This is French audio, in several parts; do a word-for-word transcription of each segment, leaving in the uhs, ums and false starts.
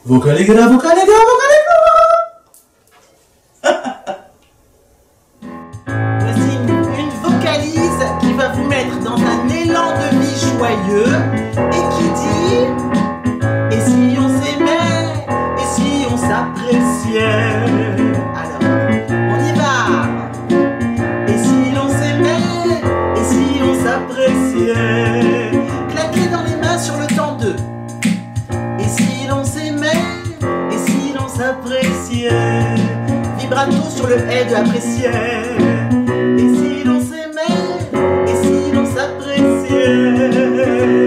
Vocaligra, vocaligra, vocaligra. Voici une, une vocalise qui va vous mettre dans un élan de vie joyeux et qui dit: et si on s'aimait, et si on s'appréciait. Alors, on y va. Et si l'on s'aimait, et si on s'appréciait. Claquez dans les mains sur le temps deux. Et si l'on s'aimait, et si l'on s'appréciait. Vibrato sur le est de apprécier. Et si l'on s'aimait, et si l'on s'appréciait.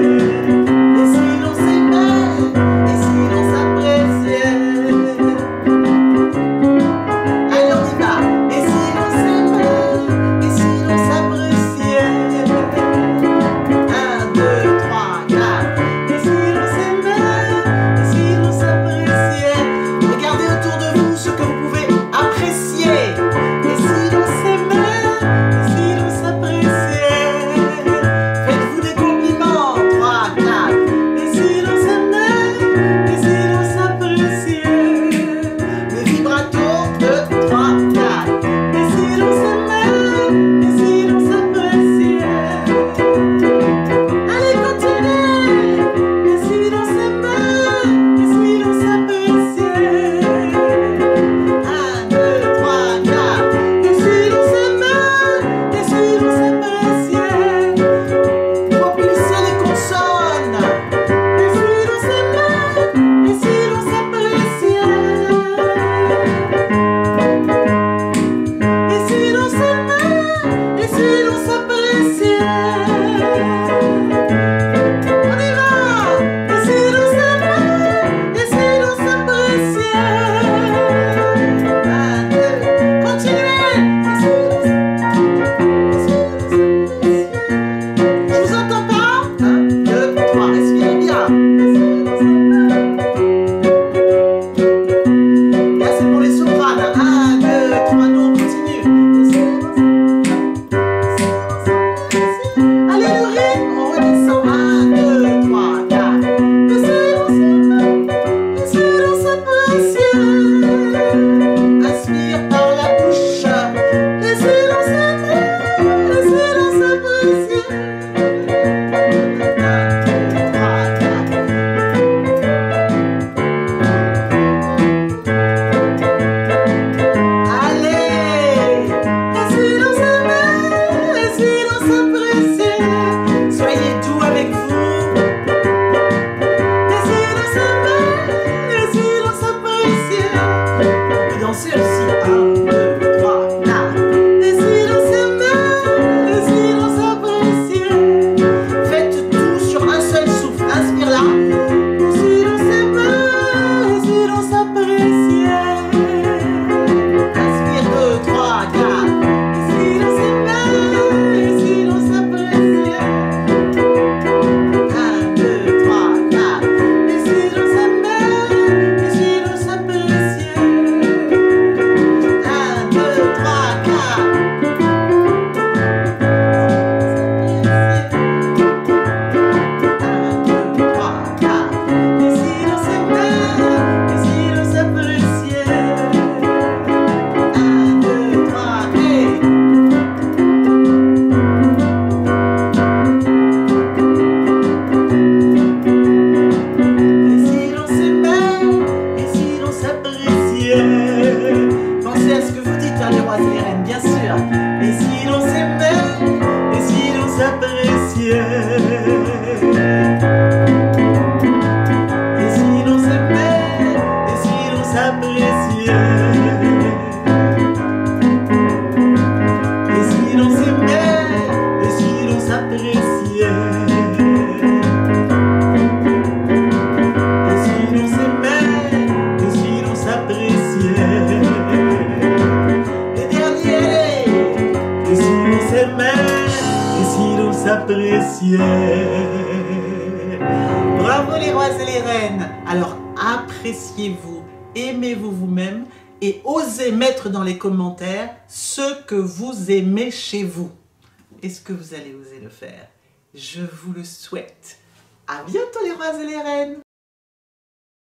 Bravo les rois et les reines. Alors appréciez-vous, aimez-vous vous-même et osez mettre dans les commentaires ce que vous aimez chez vous. Est-ce que vous allez oser le faire? Je vous le souhaite. À bientôt les rois et les reines.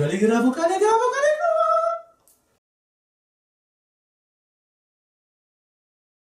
vocale grave, vocale grave, vocale